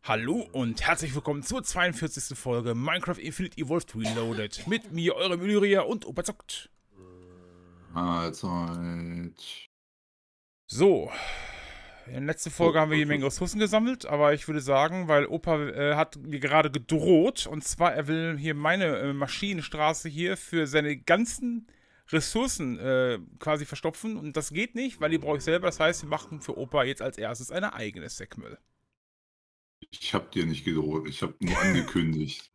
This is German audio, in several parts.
Hallo und herzlich willkommen zur 42. Folge Minecraft Infinite Evolved Reloaded. Mit mir, eurem Illyria und Opa zockt. Mahlzeit. So, in der letzten Folge haben wir jede Menge Ressourcen gesammelt, aber ich würde sagen, weil Opa hat mir gerade gedroht, und zwar er will hier meine Maschinenstraße hier für seine ganzen Ressourcen quasi verstopfen, und das geht nicht, weil die brauche ich selber. Das heißt, wir machen für Opa jetzt als erstes eine eigene Säckmüll. Ich habe dir nicht gedroht, ich habe nur angekündigt,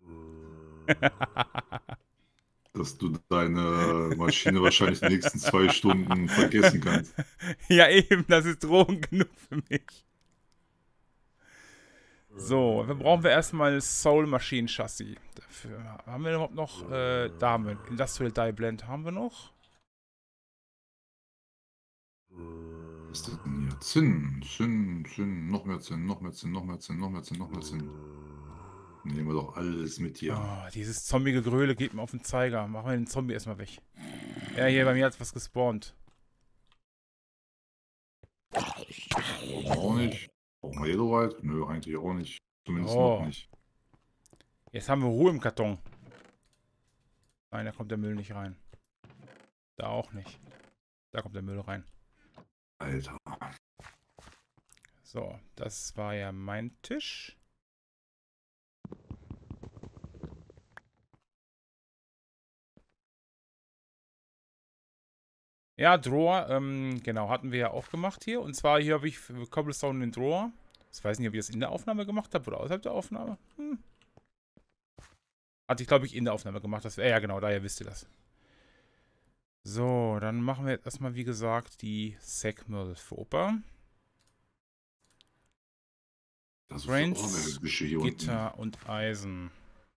dass du deine Maschine wahrscheinlich die nächsten 2 Stunden vergessen kannst. Ja, eben, das ist Drohung genug für mich. So, dann brauchen wir erstmal ein Soul Machine Chassis. Dafür haben wir überhaupt noch, da haben wir Industrial Die Blend haben wir noch. Was ist das denn hier? Zinn, noch mehr Zinn, noch mehr Zinn, noch mehr Zinn, noch mehr Zinn, noch mehr Zinn. Nehmen wir doch alles mit hier. Oh, dieses Zombie-Gegröle geht mir auf den Zeiger. Machen wir den Zombie erstmal weg. Ja, hier bei mir hat was gespawnt. Auch nicht. Brauchen wir so weit? Nö, eigentlich auch nicht. Zumindest noch Oh, nicht. jetzt haben wir Ruhe im Karton. Nein, da kommt der Müll nicht rein. Da auch nicht. Da kommt der Müll rein. Alter. So, das war ja mein Tisch. Ja, Drawer, genau, hatten wir ja auch gemacht hier. Und zwar hier habe ich für Cobblestone den Drawer. Ich weiß nicht, ob ich das in der Aufnahme gemacht habe oder außerhalb der Aufnahme. Hatte ich, glaube ich, in der Aufnahme gemacht. Ja, genau, daher wisst ihr das. So, dann machen wir jetzt erstmal, wie gesagt, die Säckmüll für Opa. Das ist Grains, hier Gitter und Eisen.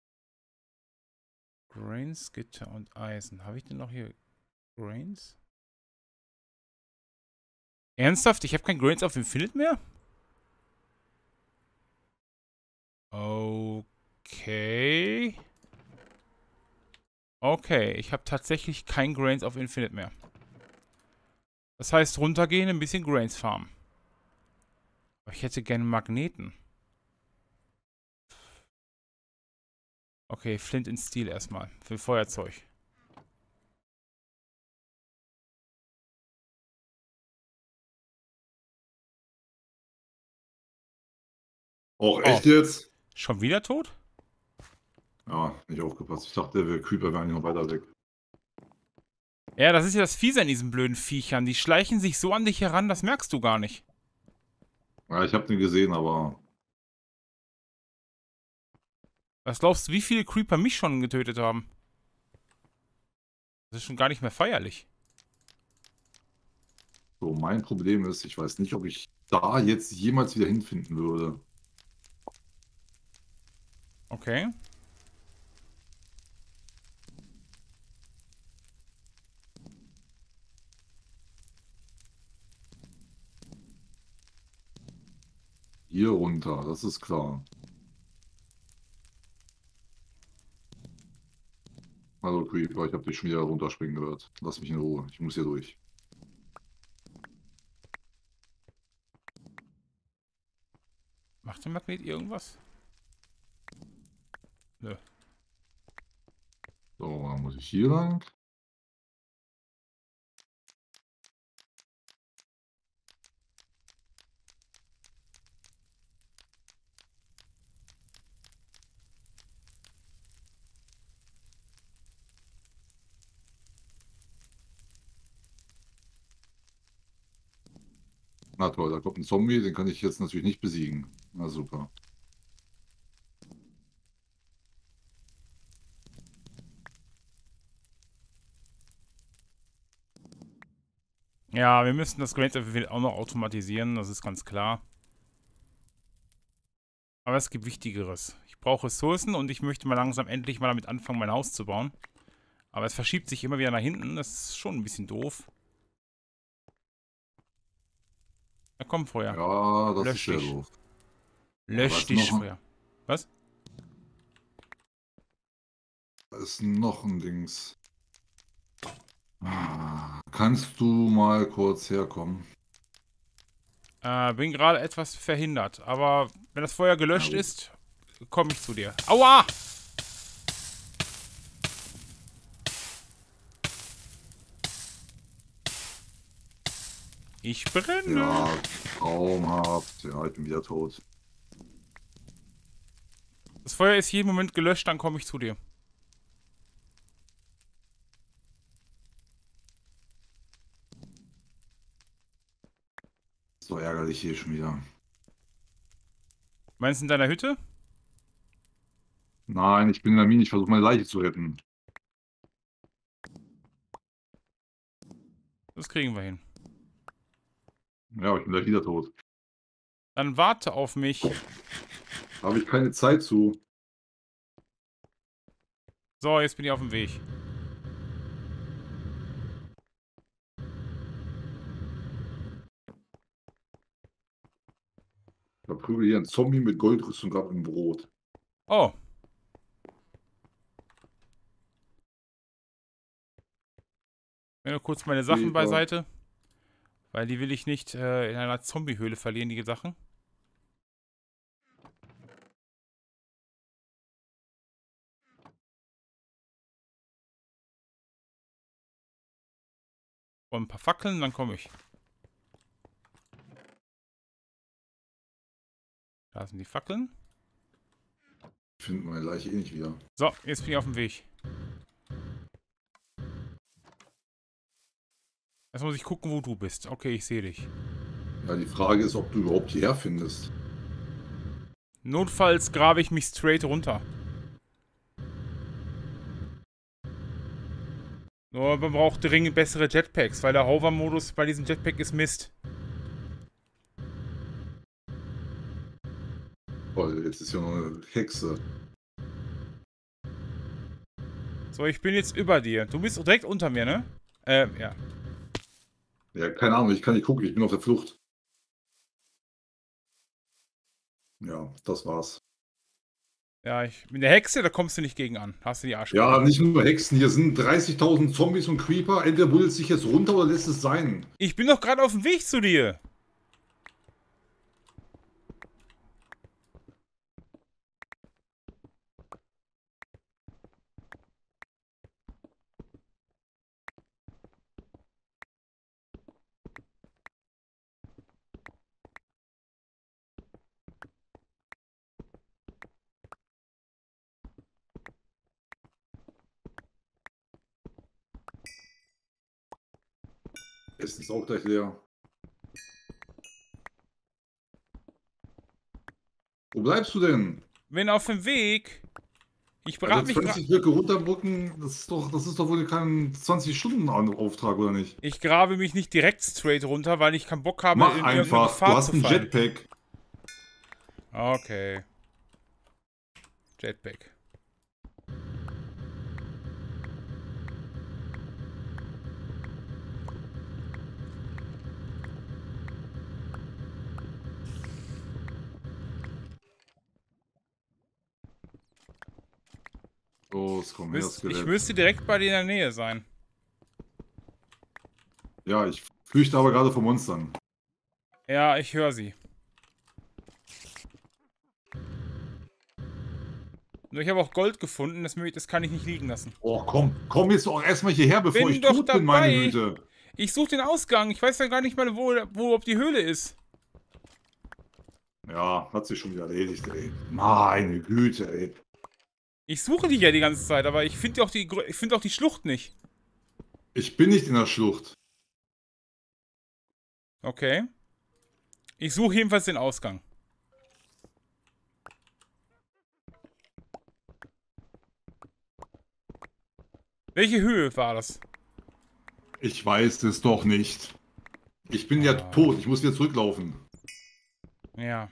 Grains, Gitter und Eisen. Habe ich denn noch hier Grains? Ernsthaft? Ich habe kein Grains auf Infinite mehr? Okay. Okay, ich habe tatsächlich kein Grains auf Infinite mehr. Das heißt, runtergehen, ein bisschen Grains farmen. Aber ich hätte gerne Magneten. Okay, Flint in Steel erstmal. Für Feuerzeug. Auch Oh, echt jetzt? schon wieder tot? Ja, nicht aufgepasst. Ich dachte, der Creeper wäre eigentlich noch weiter weg. Ja, das ist ja das Fiese an diesen blöden Viechern. Die schleichen sich so an dich heran, das merkst du gar nicht. Ja, ich habe den gesehen, aber Was glaubst du, wie viele Creeper mich schon getötet haben? Das ist schon gar nicht mehr feierlich. so mein Problem ist, ich weiß nicht, ob ich da jetzt jemals wieder hinfinden würde. Okay. Hier runter, das ist klar. Also Creeper, ich habe dich schon wieder runterspringen gehört. Lass mich in Ruhe, ich muss hier durch. Macht der Magnet irgendwas? Nö. So, dann muss ich hier lang. Na toll, da kommt ein Zombie, den kann ich jetzt natürlich nicht besiegen. Na super. Ja, wir müssen das Grains auch noch automatisieren, das ist ganz klar. Aber es gibt Wichtigeres. Ich brauche Ressourcen und ich möchte mal langsam endlich mal damit anfangen, mein Haus zu bauen. Aber es verschiebt sich immer wieder nach hinten, das ist schon ein bisschen doof. Na komm, Feuer. Ja, das ist Lösch sehr dich. doof. Lösch dich, Feuer. Was? Da ist noch ein Dings. Kannst du mal kurz herkommen? Bin gerade etwas verhindert. Aber wenn das Feuer gelöscht ist, komme ich zu dir. Aua! Ich brenne. Ja, traumhaft. Ja, ich bin wieder tot. Das Feuer ist jeden Moment gelöscht, dann komme ich zu dir. So ärgerlich hier schon wieder. Meinst du in deiner Hütte? Nein, ich bin in der Mine. Ich versuche meine Leiche zu retten. Das kriegen wir hin. Ja, aber ich bin gleich wieder tot. Dann warte auf mich. Habe ich keine Zeit zu. So, jetzt bin ich auf dem Weg. Ich verprügel hier einen Zombie mit Goldrüstung ab im Brot. Oh. Ich nehme kurz meine Sachen Super. beiseite. Weil die will ich nicht in einer Zombiehöhle verlieren, die Sachen. Und ein paar Fackeln, dann komme ich. Da sind die Fackeln. Ich finde meine Leiche eh nicht wieder. So, jetzt bin ich auf dem Weg. Jetzt muss ich gucken, wo du bist. Okay, ich sehe dich. Ja, die Frage ist, ob du überhaupt hierher findest. Notfalls grabe ich mich straight runter. Nur man braucht dringend bessere Jetpacks, weil der Hover-Modus bei diesem Jetpack ist Mist. Toll, jetzt ist ja noch eine Hexe. So, ich bin jetzt über dir. Du bist direkt unter mir, ne? Ja. Ja, keine Ahnung, ich kann nicht gucken, ich bin auf der Flucht. Ja, das war's. Ja, mit der Hexe, da kommst du nicht gegen an. Hast du die Arsch. Ja, nicht nur Hexen, hier sind 30.000 Zombies und Creeper. Entweder buddelt sich jetzt runter oder lässt es sein. Ich bin doch gerade auf dem Weg zu dir. Essen ist auch gleich leer. Wo bleibst du denn? Bin auf dem Weg. Ich berate Also mich gerade. 20 Blöcke runterbrücken, das ist doch wohl kein 20-Stunden-Auftrag, oder nicht? Ich grabe mich nicht direkt straight runter, weil ich keinen Bock habe, Mach in irgendeine einfach, du Gefahr hast zu einen fallen. Jetpack. Okay. Jetpack. Los, komm her, Ich Skelett. müsste direkt bei dir in der Nähe sein. Ja, ich flüchte aber gerade vor Monstern. Ja, ich höre sie. Nur ich habe auch Gold gefunden, das kann ich nicht liegen lassen. Oh, komm jetzt auch erstmal hierher, bevor Bin ich doch tot bin, meine dabei. Güte. Ich suche den Ausgang. Ich weiß ja gar nicht mal, wo ob die Höhle ist. Ja, hat sich schon wieder erledigt, ey. Meine Güte, ey. Ich suche die ja die ganze Zeit, aber ich finde auch die Schlucht nicht. Ich bin nicht in der Schlucht. Okay. Ich suche jedenfalls den Ausgang. Welche Höhe war das? Ich weiß es doch nicht. Ich bin ja tot, ich muss wieder zurücklaufen. Ja.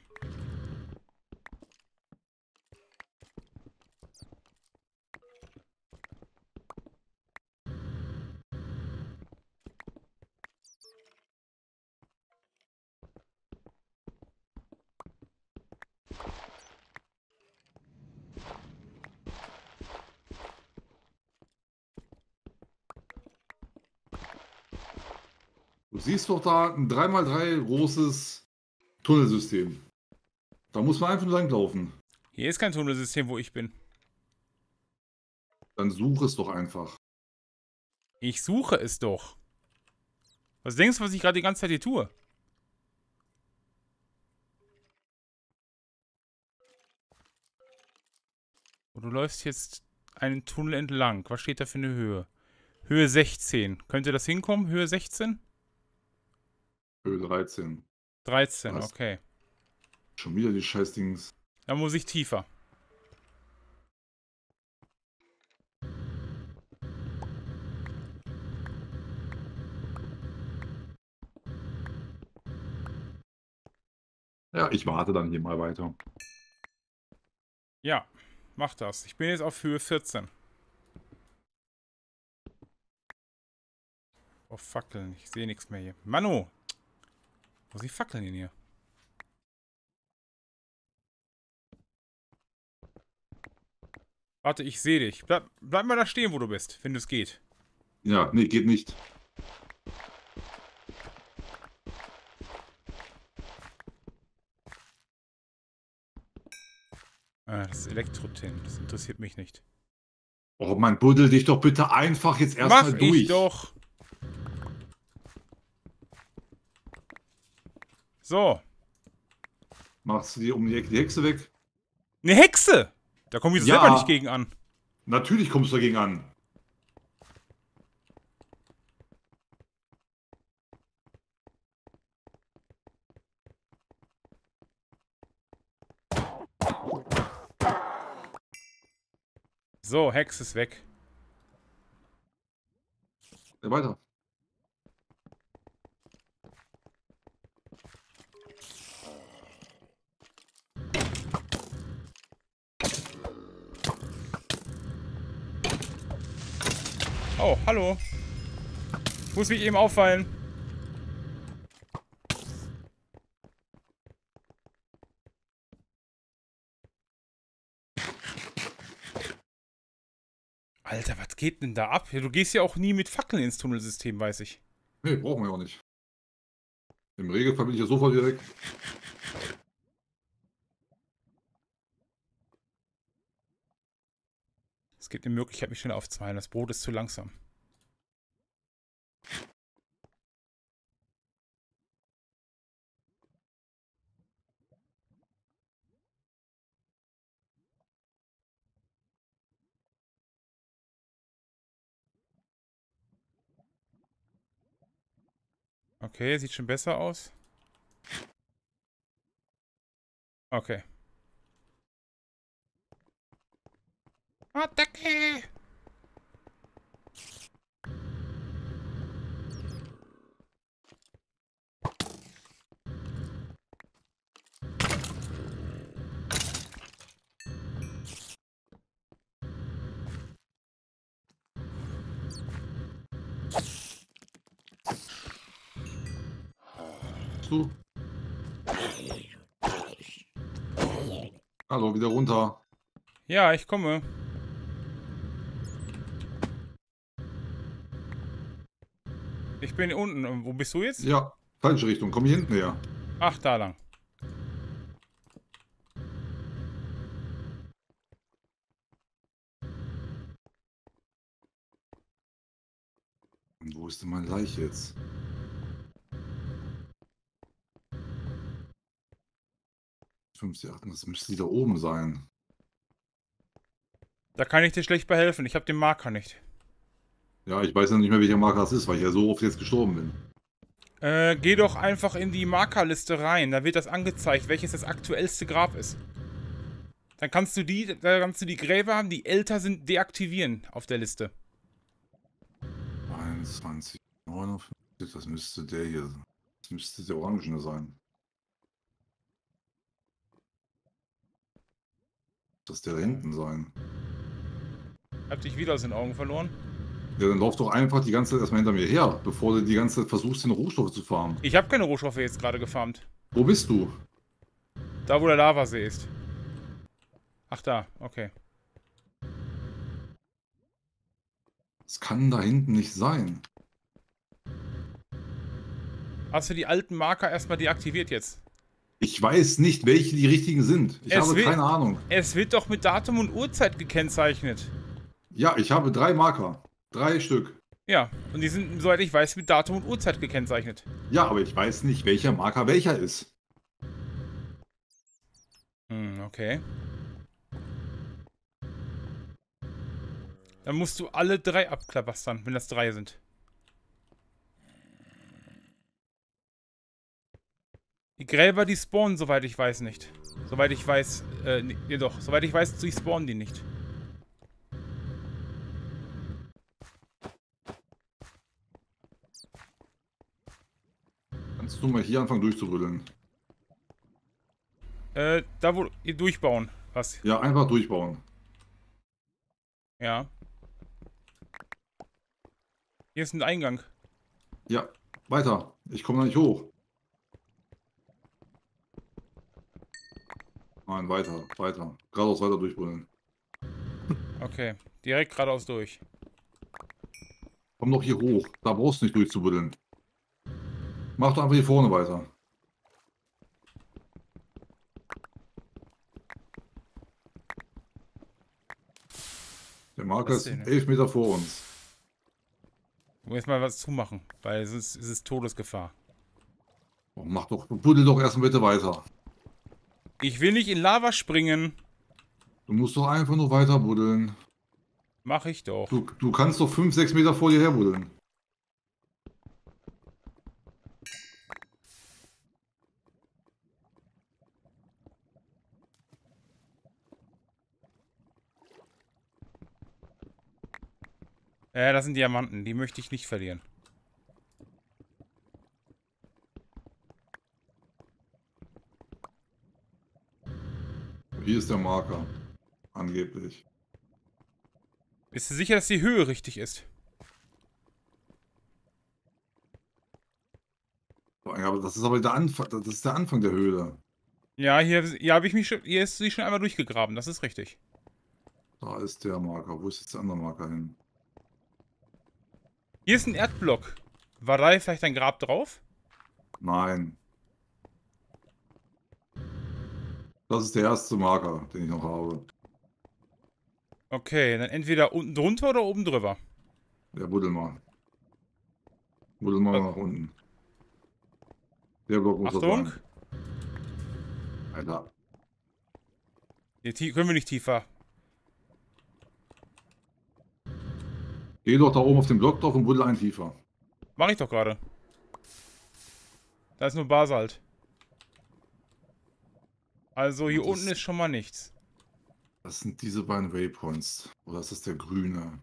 Du siehst doch da ein 3×3 großes Tunnelsystem. Da muss man einfach nur langlaufen. Hier ist kein Tunnelsystem, wo ich bin. Dann such es doch einfach. Ich suche es doch. Was denkst du, was ich gerade die ganze Zeit hier tue? Und du läufst jetzt einen Tunnel entlang. Was steht da für eine Höhe? Höhe 16. Könnte das hinkommen? Höhe 16? Höhe 13. 13, Was? okay. Schon wieder die Scheißdings. Da muss ich tiefer. Ja, ich warte dann hier mal weiter. Ja, mach das. Ich bin jetzt auf Höhe 14. Oh, Fackeln. Ich sehe nichts mehr hier. Manu! Wo sind die Fackeln denn hier? Warte, ich sehe dich. Bleib mal da stehen, wo du bist, wenn es geht. Ja, nee, geht nicht. Ah, das ist Elektrotin. Das interessiert mich nicht. Oh Mann, buddel dich doch bitte einfach jetzt erstmal Mach durch. ich doch! So. Machst du dir um die Ecke die Hexe weg? Eine Hexe! Da komme ich Ja. selber nicht gegen an. Natürlich kommst du dagegen an. So, Hex ist weg. Ja, weiter. Oh, hallo. Ich muss mich eben auffallen. Alter, was geht denn da ab? Du gehst ja auch nie mit Fackeln ins Tunnelsystem, weiß ich. Nee, brauchen wir auch nicht. Im Regelfall bin ich ja sofort wieder weg. Es gibt eine Möglichkeit, mich schnell aufzuhalten. Das Brot ist zu langsam. Okay, sieht schon besser aus. Okay. Attacke! Du. Hallo, wieder runter. Ja, ich komme. Ich bin unten. Wo bist du jetzt? Ja, falsche Richtung. Komm hier hinten her. Ach, da lang. Und wo ist denn meine Leiche jetzt? Das müsste die da oben sein. Da kann ich dir schlecht bei helfen. Ich habe den Marker nicht. Ja, ich weiß ja nicht mehr, welcher Marker das ist, weil ich ja so oft jetzt gestorben bin. Geh doch einfach in die Markerliste rein. Da wird das angezeigt, welches das aktuellste Grab ist. Dann kannst du die Gräber haben, die älter sind, deaktivieren auf der Liste. 21, 59, das müsste der hier sein. Das müsste der Orangene sein. Das der da hinten sein. Hab dich wieder aus den Augen verloren. Ja, dann lauf doch einfach die ganze Zeit erstmal hinter mir her, bevor du die ganze Zeit versuchst, den Rohstoffe zu farmen. Ich habe keine Rohstoffe jetzt gerade gefarmt. Wo bist du? Da, wo der Lavasee ist. Ach, da. Okay. Das kann da hinten nicht sein. Hast du die alten Marker erstmal deaktiviert jetzt? Ich weiß nicht, welche die richtigen sind. Ich habe keine Ahnung. Es wird doch mit Datum und Uhrzeit gekennzeichnet. Ja, ich habe 3 Marker. 3 Stück. Ja, und die sind, soweit ich weiß, mit Datum und Uhrzeit gekennzeichnet. Ja, aber ich weiß nicht, welcher Marker welcher ist. Okay. Dann musst du alle 3 abklabastern, wenn das 3 sind. Die Gräber, die spawnen, soweit ich weiß, nicht. Soweit ich weiß, nee, doch. Soweit ich weiß, die spawnen die nicht. Kannst du mal hier anfangen durchzurütteln? Da wo ihr durchbauen. Was? Ja, einfach durchbauen. Ja. Hier ist ein Eingang. Ja, weiter. Ich komme da nicht hoch. Nein, weiter, weiter. Geradeaus weiter durchbuddeln. Okay. Direkt geradeaus durch. Komm doch hier hoch. Da brauchst du nicht durchzubuddeln. Mach doch einfach hier vorne weiter. Der Marker ist 11 Meter vor uns. Ich muss jetzt mal was zumachen, weil es ist Todesgefahr. Oh, mach doch, buddel doch erstmal bitte weiter. Ich will nicht in Lava springen. Du musst doch einfach nur weiter buddeln. Mach ich doch. Du kannst doch 5, 6 Meter vor dir her buddeln. Ja, das sind Diamanten. Die möchte ich nicht verlieren. Hier ist der Marker. Angeblich. Bist du sicher, dass die Höhe richtig ist? Aber das ist aber der Anfang, das ist der Anfang der Höhle. Ja, hier habe ich mich schon. Hier ist sie schon einmal durchgegraben, das ist richtig. Da ist der Marker. Wo ist jetzt der andere Marker hin? Hier ist ein Erdblock. War da vielleicht ein Grab drauf? Nein. Das ist der erste Marker, den ich noch habe. Okay, dann entweder unten drunter oder oben drüber. Ja, buddel mal. Buddel mal nach unten. Der Block muss Achtung. rein. Alter. Hier können wir nicht tiefer. Geh doch da oben auf den Block drauf und buddel ein tiefer. Mach ich doch gerade. Da ist nur Basalt. Also hier unten ist schon mal nichts. Das sind diese beiden Waypoints. Oder ist das der grüne?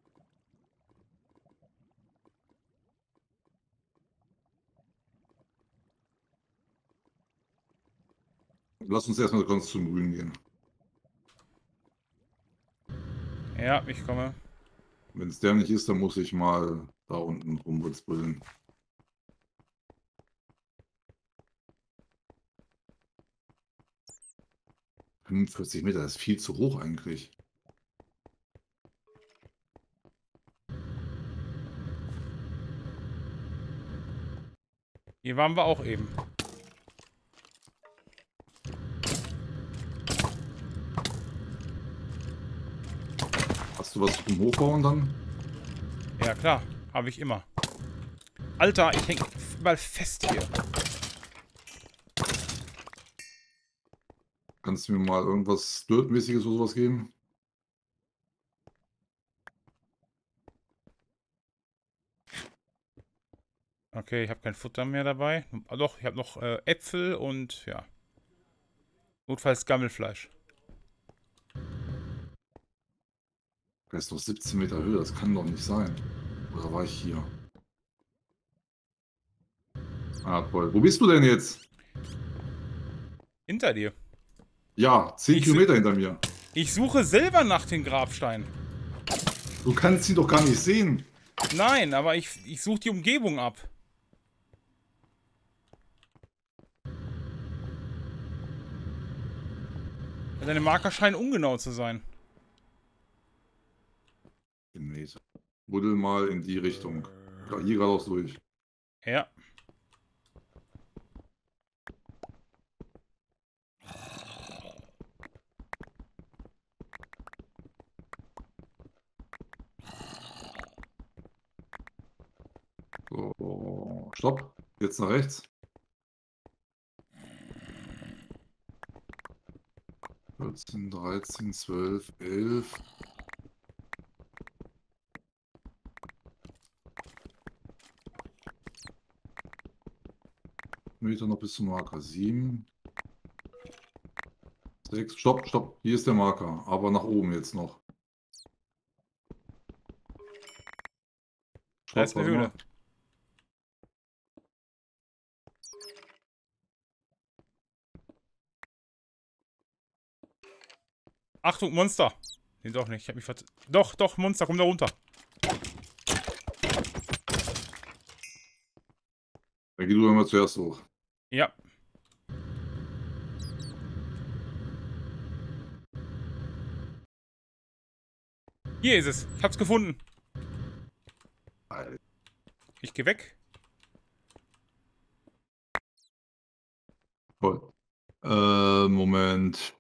Lass uns erstmal ganz zum Grünen gehen. Ja, ich komme. Wenn es der nicht ist, dann muss ich mal da unten rumbuddeln. ...45 Meter, das ist viel zu hoch eigentlich. Hier waren wir auch eben. Hast du was zum Hochbauen dann? Ja, klar. Habe ich immer. Alter, ich hänge mal fest hier. Kannst du mir mal irgendwas Dirt-mäßiges oder sowas geben? Okay, ich habe kein Futter mehr dabei. Doch, ich habe noch Äpfel und ja. Notfalls Gammelfleisch. Das ist doch 17 Meter Höhe, das kann doch nicht sein. Oder war ich hier? Ah, toll. Wo bist du denn jetzt? Hinter dir. Ja, 10 Kilometer hinter mir. Ich suche selber nach den Grabsteinen. Du kannst sie doch gar nicht sehen. Nein, aber ich suche die Umgebung ab. Deine Marker scheinen ungenau zu sein. Buddel mal in die Richtung. Ja, hier geradeaus durch. Ja. Stopp. Jetzt nach rechts. 14, 13, 12, 11. Meter noch bis zum Marker. 7. 6. Stopp, stopp. Hier ist der Marker. Aber nach oben jetzt noch. Da ist eine warte Höhle. mal. Achtung, Monster. Nee, doch nicht. Ich hab mich Doch, doch, Monster, komm da runter. Dann geh du immer zuerst hoch. Ja. Hier ist es. Ich hab's gefunden. Alter. Ich geh weg. Toll. Moment.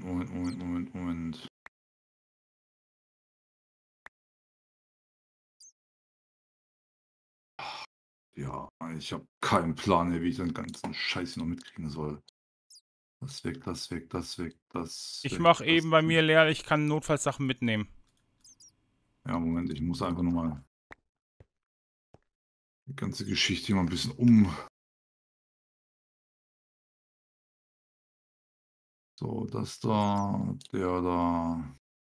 Ja, ich habe keinen Plan, wie ich den ganzen Scheiß hier noch mitkriegen soll. Das weg, das weg, das weg, das Ich weg, mach das eben bei mir weg. leer. Ich kann Notfallsachen mitnehmen. Ja, Moment, ich muss einfach nochmal die ganze Geschichte hier mal ein bisschen So, das da, der da.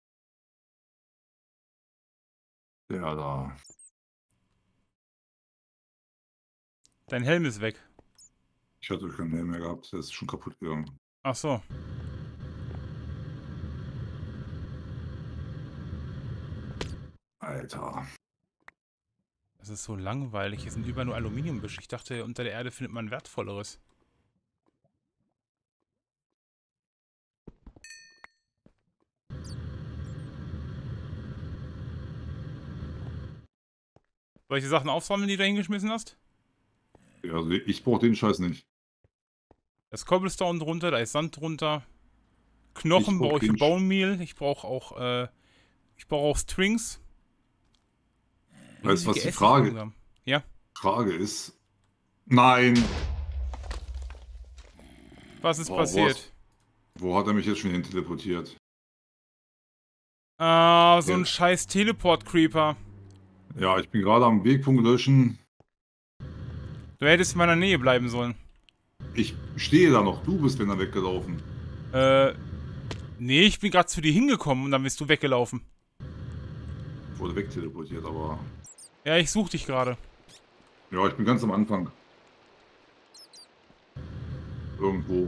Der da. Dein Helm ist weg. Ich hatte keinen Helm mehr gehabt, der ist schon kaputt gegangen. Ach so. Alter. Das ist so langweilig. Hier sind überall nur Aluminiumbüsche. Ich dachte, unter der Erde findet man wertvolleres. Soll ich die Sachen aufsammeln, die du hingeschmissen hast? Ja, also ich brauche den Scheiß nicht. Da ist Cobblestone drunter, da ist Sand drunter. Knochen brauch brauche ich für den Bone Meal. Ich brauche auch Strings. Weißt du, was Riesige die Frage, Essiglangsam. Ja, Frage ist? Nein! was ist Boah, passiert? Wo hat er mich jetzt schon hin teleportiert? Ah, so Ja. ein scheiß Teleport-Creeper. Ja, ich bin gerade am Wegpunkt löschen. Du hättest in meiner Nähe bleiben sollen. Ich stehe da noch. Du bist wenn er weggelaufen. Nee, ich bin gerade zu dir hingekommen und dann bist du weggelaufen. Ich wurde wegteleportiert, aber... Ja, ich such dich gerade. Ja, ich bin ganz am Anfang. Irgendwo.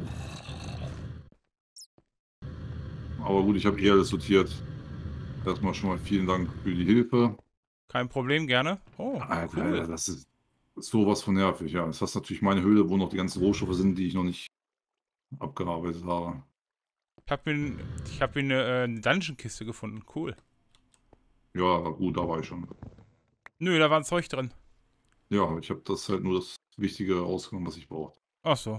Aber gut, ich habe alles sortiert. Erstmal schon mal vielen Dank für die Hilfe. Kein Problem, gerne. Oh, Alter, cool. das ist sowas von nervig, ja. Das ist natürlich meine Höhle, wo noch die ganzen Rohstoffe sind, die ich noch nicht abgearbeitet habe. Ich hab hier eine Dungeon-Kiste gefunden. Cool. Ja, gut, da war ich schon. Nö, da war ein Zeug drin. Ja, ich habe das halt nur das Wichtige rausgenommen, was ich brauche. Ach so.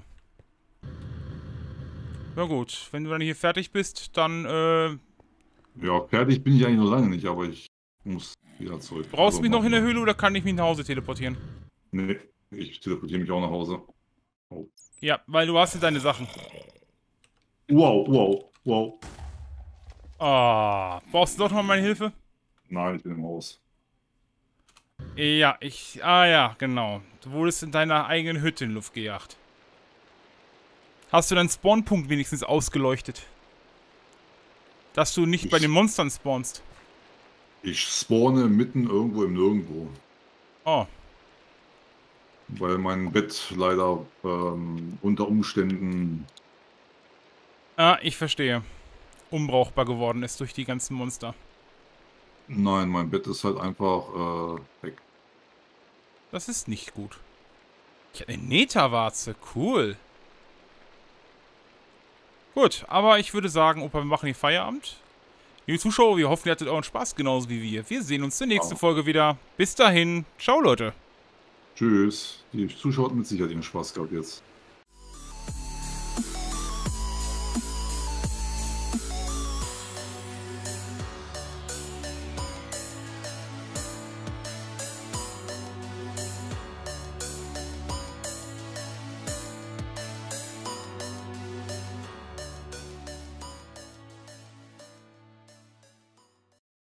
Na gut, wenn du dann hier fertig bist, dann Ja, fertig bin ich eigentlich noch lange nicht, aber ich muss wieder zurück. brauchst du Also mich noch in der machen wir. Höhle oder kann ich mich nach Hause teleportieren? Nee, ich teleportiere mich auch nach Hause. Oh. Ja, weil du hast ja deine Sachen. Wow, wow, wow. Ah, brauchst du doch noch mal meine Hilfe? Nein, ich bin im Haus. Ja, ja, genau. Du wurdest in deiner eigenen Hütte in die Luft gejagt. Hast du deinen Spawnpunkt wenigstens ausgeleuchtet? Dass du nicht bei den Monstern spawnst. Ich spawne mitten irgendwo im Nirgendwo. Oh, Weil mein Bett leider unter Umständen... ah, ich verstehe. Unbrauchbar geworden ist durch die ganzen Monster. Nein, mein Bett ist halt einfach weg. Das ist nicht gut. Ich habe eine Neta-Warze. Cool. Gut, aber ich würde sagen, Opa, wir machen hier Feierabend. Liebe Zuschauer, wir hoffen, ihr hattet euren Spaß genauso wie wir. Wir sehen uns in der nächsten Folge wieder. Bis dahin. Ciao, Leute. Tschüss. Die Zuschauer hatten mit Sicherheit ihren Spaß gehabt jetzt.